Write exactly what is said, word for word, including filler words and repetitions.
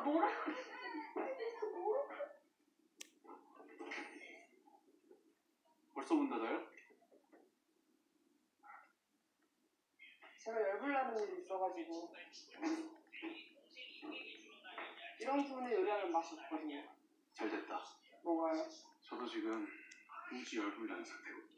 뭐라 그래? 벌써 문 닫아요? 제가 열불나는 일이 있어가지고 이런 기분에 요리하면 맛이 없거든요. 잘 됐다. 뭐가요? 저도 지금 무지 열불나는 상태고.